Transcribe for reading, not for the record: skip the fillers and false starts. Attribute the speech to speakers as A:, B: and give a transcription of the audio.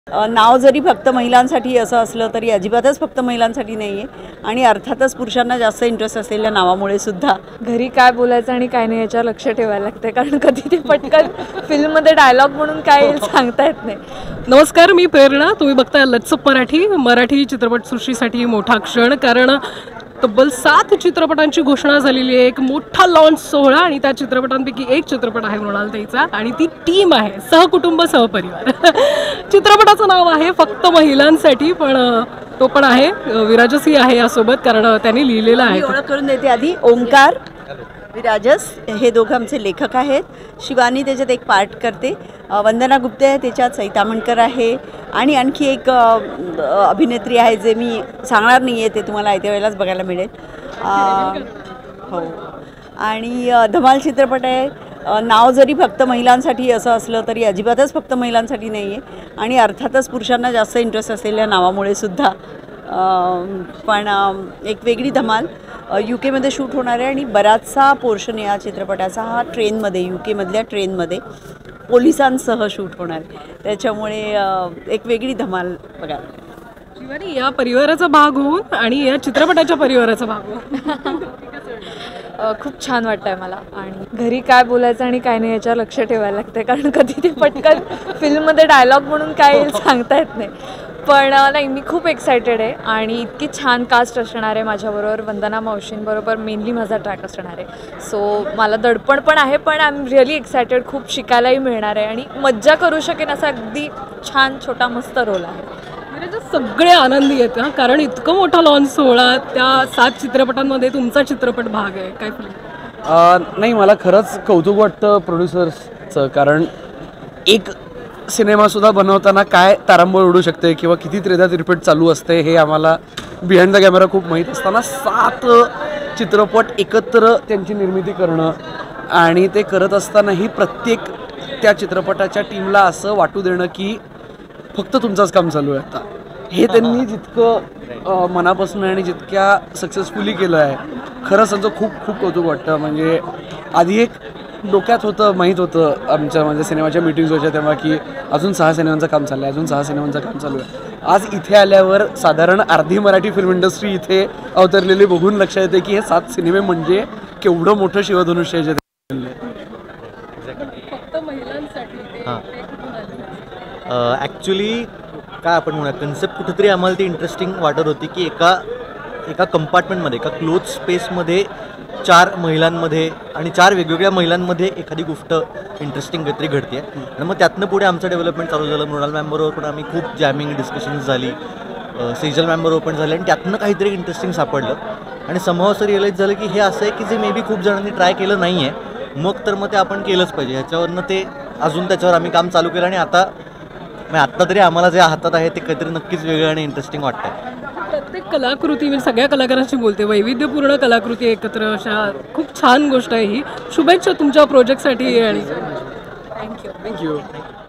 A: नाव जरी फक्त महिलांसाठी असं असलं तरी अजिबातच फक्त महिलांसाठी नाही आहे आणि अर्थातच पुरुषांना जास्त इंटरेस्ट असलेल्या नावामुळे सुद्धा
B: घरी काय बोलायचं आणि काय नाही याच्यावर लक्ष ठेवायला लागते, कारण कधी ते पटकन फिल्ममध्ये डायलॉग म्हणून काय येईल सांगता येत नाही.
C: नमस्कार, मी प्रेरणा. तुम्ही बघताय लचप मराठी चित्रपटसृष्टीसाठी मोठा क्षण. कारण तब्बल 7 चित्रपटांची घोषणा झालेली आहे. एक मोठा लॉन्च सोहळा आणि त्या चित्रपटांपैकी एक चित्रपट आहे मृणालताईचा आणि ती टीम आहे सहकुटुंब सहपरिवार. चित्रपटाचं नाव आहे फक्त महिलांसाठी, पण तो पण आहे विराजसही आहे यासोबत, कारण त्यांनी लिहिलेलं आहे.
A: ओळख करून देते आधी. ओंकार, विराजस हे दोघं आमचे लेखक आहेत. शिवानी त्याच्यात एक पार्ट करते, वंदना गुप्ते आहे त्याच्यात, सईता मणकर आहे आणि आणखी एक अभिनेत्री आहे जे मी सांगणार नाही आहे, ते तुम्हाला येत्या वेळेलाच बघायला मिळेल. हो, आणि धमाल चित्रपट आहे. नाव जरी फक्त महिलांसाठी असं असलं तरी अजिबातच फक्त महिलांसाठी नाही आहे आणि अर्थातच पुरुषांना जास्त इंटरेस्ट असलेल्या नावामुळे सुद्धा. पण एक वेगळी धमाल UK मध्ये शूट होणार आहे आणि बराचसा पोर्शन या चित्रपटाचा हा ट्रेनमध्ये, UK मधल्या ट्रेनमध्ये पोलिसांसह शूट होणार आहे. त्याच्यामुळे एक वेगळी धमाल बघा.
C: शिवानी, या परिवाराचा भाग होऊन आणि या चित्रपटाच्या परिवाराचा भाग होऊन
B: खूप छान वाटतं आहे मला. आणि घरी काय बोलायचं आणि काय नाही याच्यावर लक्ष ठेवायला लागते, कारण कधी ते पटकन फिल्ममध्ये डायलॉग म्हणून काय येईल सांगता येत नाही. पण नाही, मी खूप एक्सायटेड आहे आणि इतकी छान कास्ट असणार आहे माझ्याबरोबर. वंदना मावशींबरोबर मेनली माझा ट्रॅक असणार आहे. सो मला दडपण पण आहे, पण आय एम रिअली एक्सायटेड. खूप शिकायलाही मिळणार आहे आणि मज्जा करू शकेन असा अगदी छान छोटा मस्त रोल आहे.
C: सगळे आनंदी आहेत ना, कारण इतकं मोठा लॉन्च सोहळा, त्या 7 चित्रपटांमध्ये तुमचा चित्रपट भाग आहे. काय
D: नाही, मला खरंच कौतुक वाटतं प्रोड्युसर्सचं, कारण एक सिनेमासुद्धा बनवताना काय तारंबळ उडू शकते किंवा किती त्रेधा तिरपीट चालू असते हे आम्हाला बिहाइंड द कॅमेरा खूप माहीत असताना 7 चित्रपट एकत्र त्यांची निर्मिती करणं आणि ते करत असतानाही प्रत्येक त्या चित्रपटाच्या टीमला असं वाटू देणं की फक्त तुमचंच काम चालू आहे आता, हे त्यांनी जितकं मनापासून आणि जितक्या सक्सेसफुली केलं आहे, खरंच त्यांचं खूप खूप कौतुक वाटतं. म्हणजे आधी एक डोक्यात होतं, माहीत होतं आमच्या म्हणजे सिनेमाच्या मीटिंग्स व्हायच्या तेव्हा की अजून 6 सिनेमांचं काम चाललं आहे, अजून 6 सिनेमांचं काम चालू आहे. आज इथे आल्यावर साधारण अर्धी मराठी फिल्म इंडस्ट्री इथे अवतरलेली बघून लक्षात येते की हे 7 सिनेमे म्हणजे केवढं मोठं शिवधनुष्य आहे.
E: ॲक्च्युली काय आपण म्हणूया, कन्सेप्ट कुठेतरी आम्हाला ती इंटरेस्टिंग वाटत होती की एका कंपार्टमेंटमध्ये, एका क्लोज स्पेसमध्ये 4 महिलांमध्ये आणि 4 वेगवेगळ्या महिलांमध्ये एखादी गोष्ट इंटरेस्टिंग काहीतरी घडते आहे. आणि मग त्यातनं पुढे आमचं डेव्हलपमेंट चालू झालं. मृणाल मॅमबरोबर पण आम्ही खूप जॅमिंग डिस्कशन्स झाली, सेजल मॅमबरोबर पण झाली आणि त्यातनं काहीतरी इंटरेस्टिंग सापडलं आणि समहाव असं रिअलाईज झालं की हे असं आहे की जे मे बी खूप जणांनी ट्राय केलं नाही आहे, मग तर मग ते आपण केलंच पाहिजे. ह्याच्यावरनं ते अजून त्याच्यावर आम्ही काम चालू केलं आणि आत्ता तरी आम्हाला जे हातात आहे ते काहीतरी नक्कीच वेगळं आणि इंटरेस्टिंग वाटतं.
C: प्रत्येक कलाकृती, म्हणजे सगळ्या कलाकारांशी बोलते, वैविध्यपूर्ण कलाकृती एकत्र, अशा खूप छान गोष्ट आहे ही. शुभेच्छा तुमच्या प्रोजेक्टसाठी आणि
B: थँक्यू.